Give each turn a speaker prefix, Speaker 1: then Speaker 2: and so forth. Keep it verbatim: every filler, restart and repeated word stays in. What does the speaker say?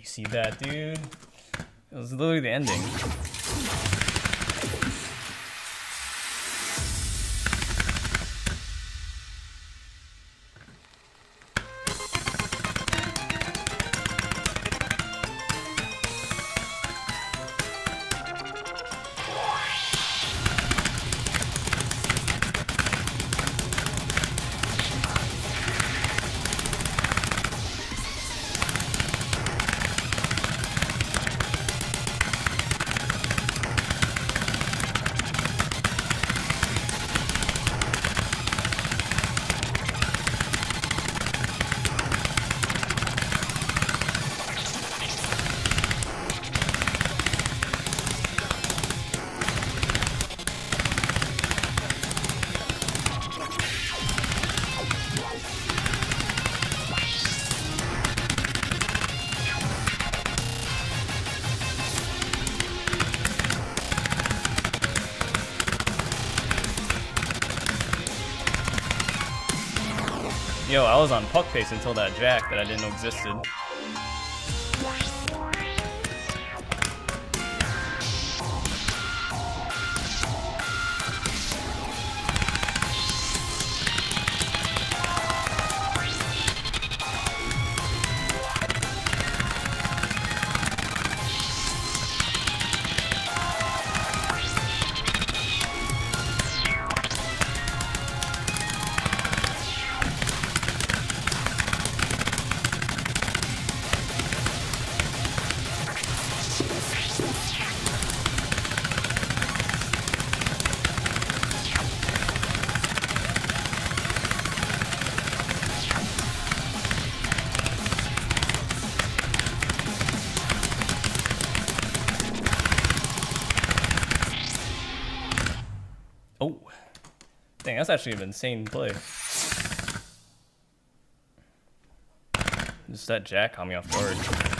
Speaker 1: you see that, dude? It was literally the ending. Yo, I was on puck pace until that jack that I didn't know existed. Oh, dang, that's actually an insane play. Just that jack caught me off guard.